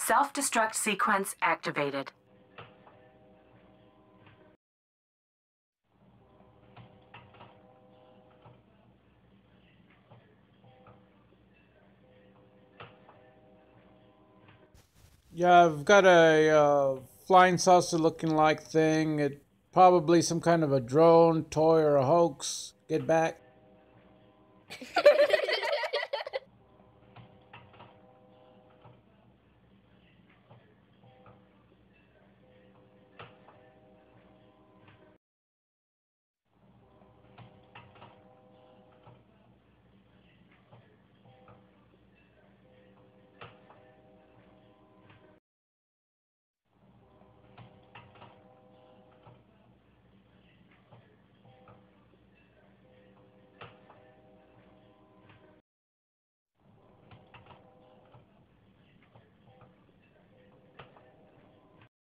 Self-destruct sequence activated. Yeah, I've got a flying saucer looking like thing. It probably some kind of a drone, toy, or a hoax. Get back.